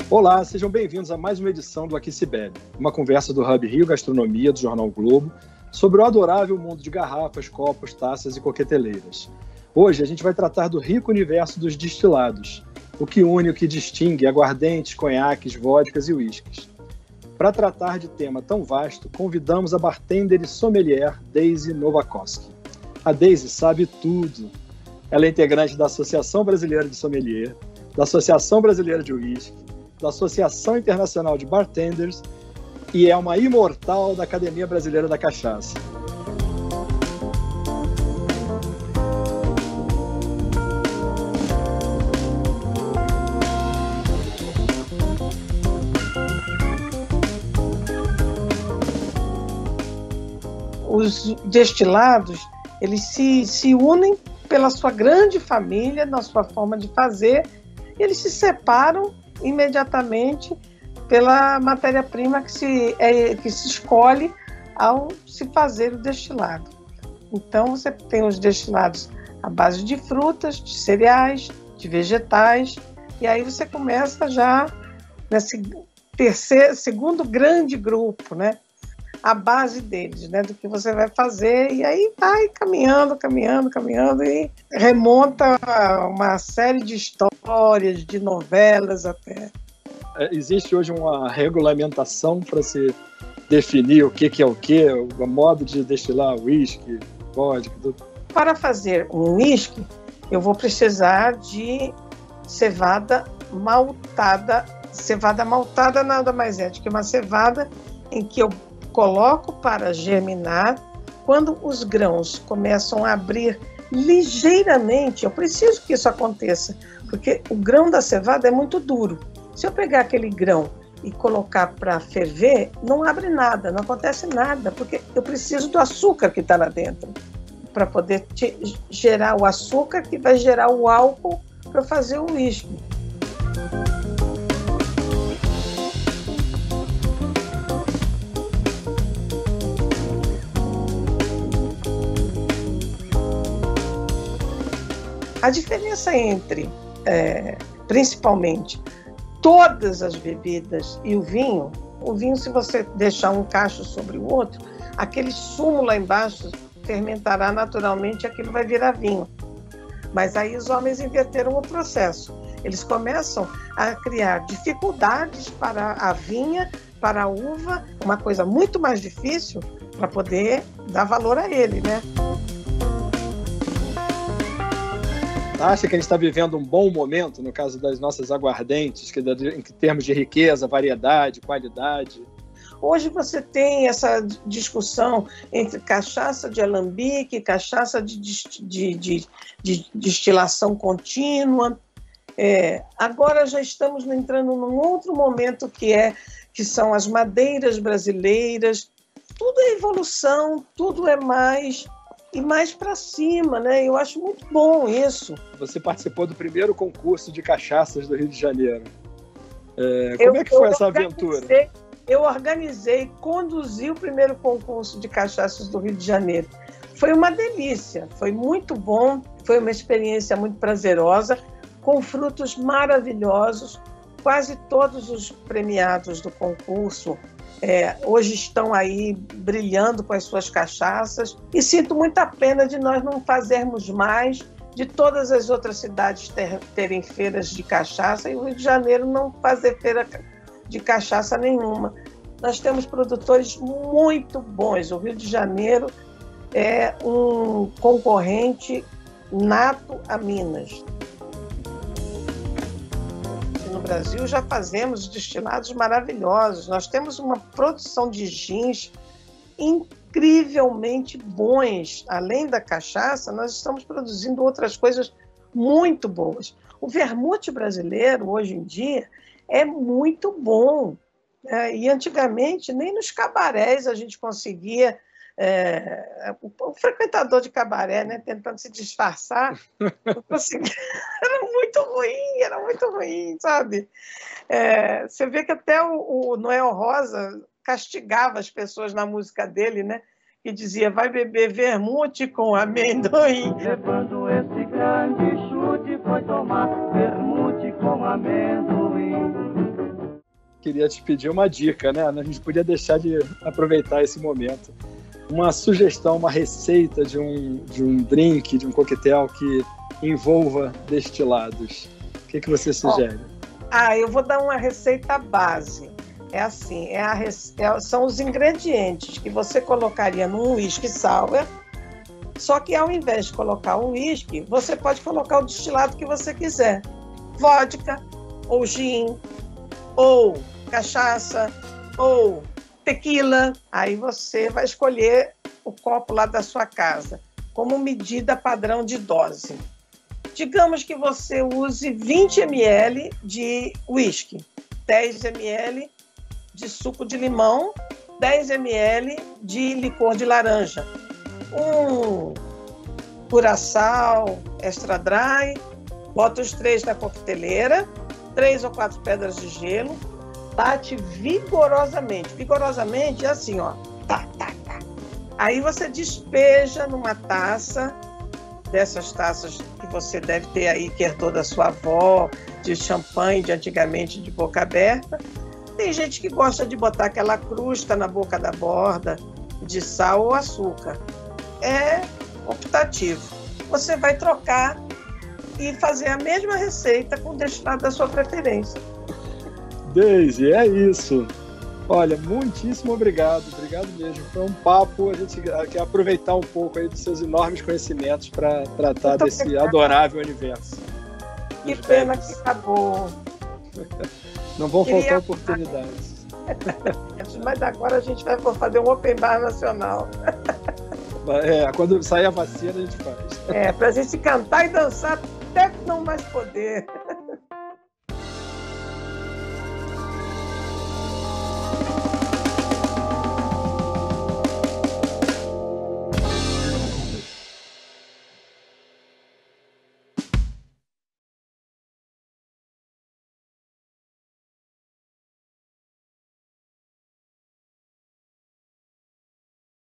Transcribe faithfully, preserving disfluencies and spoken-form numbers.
Olá, sejam bem-vindos a mais uma edição do Aqui Se Bebe, uma conversa do Hub Rio Gastronomia, do Jornal Globo, sobre o adorável mundo de garrafas, copos, taças e coqueteleiras. Hoje a gente vai tratar do rico universo dos destilados, o que une, o que distingue aguardentes, conhaques, vodkas e uísques. Para tratar de tema tão vasto, convidamos a bartender e sommelier Daisy Novakoski. A Daisy sabe tudo. Ela é integrante da Associação Brasileira de Sommelier, da Associação Brasileira de Uísque, da Associação Internacional de Bartenders e é uma imortal da Academia Brasileira da Cachaça. Os destilados, eles se, se unem pela sua grande família, na sua forma de fazer, e eles se separam imediatamente pela matéria-prima que se, é, que se escolhe ao se fazer o destilado. Então você tem os destilados à base de frutas, de cereais, de vegetais, e aí você começa já nesse terceiro, segundo grande grupo, né? A base deles, né, do que você vai fazer, e aí vai caminhando, caminhando, caminhando, e remonta a uma série de histórias, de novelas até. Existe hoje uma regulamentação para se definir o que, que é o que, o modo de destilar uísque, vodka, tudo? Para fazer um uísque, eu vou precisar de cevada maltada. Cevada maltada nada mais é do que uma cevada em que eu coloco para germinar. Quando os grãos começam a abrir ligeiramente, eu preciso que isso aconteça, porque o grão da cevada é muito duro. Se eu pegar aquele grão e colocar para ferver, não abre nada, não acontece nada, porque eu preciso do açúcar que está lá dentro, para poder gerar o açúcar que vai gerar o álcool para fazer o uísque. A diferença entre, é, principalmente, todas as bebidas e o vinho, o vinho, se você deixar um cacho sobre o outro, aquele sumo lá embaixo fermentará naturalmente e aquilo vai virar vinho. Mas aí os homens inverteram o processo. Eles começam a criar dificuldades para a vinha, para a uva, uma coisa muito mais difícil para poder dar valor a ele, né? Acha que a gente está vivendo um bom momento, no caso das nossas aguardentes, que, em termos de riqueza, variedade, qualidade? Hoje você tem essa discussão entre cachaça de alambique, cachaça de, de, de, de destilação contínua. É, agora já estamos entrando num outro momento que, é, que são as madeiras brasileiras. Tudo é evolução, tudo é mais... e mais para cima, né? Eu acho muito bom isso. Você participou do primeiro concurso de cachaças do Rio de Janeiro. É, como eu, é que foi essa aventura? Eu organizei, conduzi o primeiro concurso de cachaças do Rio de Janeiro. Foi uma delícia, foi muito bom, foi uma experiência muito prazerosa, com frutos maravilhosos. Quase todos os premiados do concurso É, hoje estão aí brilhando com as suas cachaças e sinto muita pena de nós não fazermos mais, de todas as outras cidades ter, terem feiras de cachaça e o Rio de Janeiro não fazer feira de cachaça nenhuma. Nós temos produtores muito bons. O Rio de Janeiro é um concorrente nato a Minas. No Brasil já fazemos destilados maravilhosos. Nós temos uma produção de gins incrivelmente bons. Além da cachaça, nós estamos produzindo outras coisas muito boas. O vermute brasileiro, hoje em dia, é muito bom. É, e antigamente, nem nos cabarés a gente conseguia... É, o, o frequentador de cabaré, né, tentando se disfarçar, não conseguia. Era muito ruim, era muito ruim, sabe? É, você vê que até o, o Noel Rosa castigava as pessoas na música dele, né? Que dizia, vai beber vermute com amendoim. Levando esse grande chute, foi tomar vermute com amendoim. queria te pedir uma dica, né? A gente podia deixar de aproveitar esse momento. Uma sugestão, uma receita de um, de um drink, de um coquetel que envolva destilados. O que, que você sugere? Oh, ah, eu vou dar uma receita base. É assim, é a, é, são os ingredientes que você colocaria num whisky sour, só que ao invés de colocar o whisky, você pode colocar o destilado que você quiser. Vodka, ou gin, ou cachaça, ou tequila. Aí você vai escolher o copo lá da sua casa, como medida padrão de dose. Digamos que você use vinte mililitros de whisky, dez mililitros de suco de limão, dez mililitros de licor de laranja, um curaçao extra dry, bota os três na coqueteleira, três ou quatro pedras de gelo, bate vigorosamente. Vigorosamente é assim, ó. Tá, tá, tá. Aí você despeja numa taça, dessas taças que você deve ter aí, que herdou da sua avó, de champanhe de antigamente, de boca aberta. Tem gente que gosta de botar aquela crusta na boca da borda de sal ou açúcar. É optativo. Você vai trocar e fazer a mesma receita com o destilado da sua preferência. Deise, é isso. Olha, muitíssimo obrigado. Obrigado mesmo. Foi um papo. A gente quer aproveitar um pouco aí dos seus enormes conhecimentos para tratar Muito desse obrigado. adorável universo. Que pena que acabou. Não vão Queria... faltar oportunidades. Mas agora a gente vai fazer um open bar nacional. É, quando sair a vacina a gente faz. É, pra gente cantar e dançar até não mais poder.